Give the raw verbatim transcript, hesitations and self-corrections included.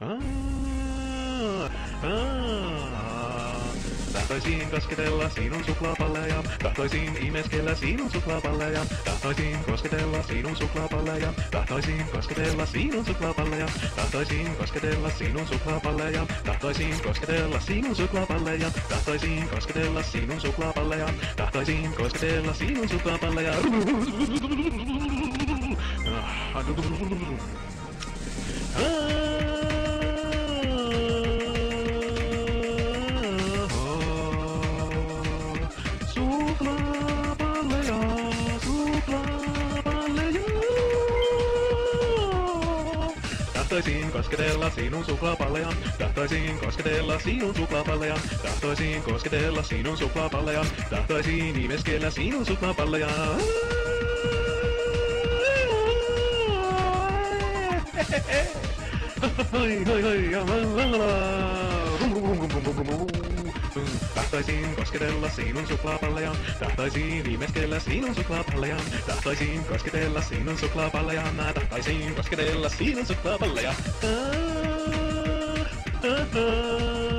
Ah, ah. Tahtoisin kosketella sinun suklaapalleja, tahtoisin imeskellä sinun suklaapalleja, tahtoisin kosketella sinun suklaapalleja, tahtoisin kosketella sinun suklaapalleja, tahtoisin kosketella sinun suklaapalleja, tahtoisin kosketella sinun suklaapalleja, tahtoisin kosketella sinun suklaapalleja, tahtoisin kosketella sinun suklaapalleja. Suklaapalleja, suklaapalleja. Tahtoisin kosketella sinun suklaapalleja, tahtoisin kosketella sinun suklaapalleja, tahtoisin kosketella sinun suklaapalleja, tahtoisin imeskellä sinun suklaapalleja. Hoi hoi hoi ja la la la. Tahtoisin kosketella sinun suklaapalleja, tahtoisin imeskellä sinun suklaapalleja, tahtoisin kosketella sinun suklaapalleja, tahtoisin kosketella sinun suklaapalleja. Ah, ah, ah.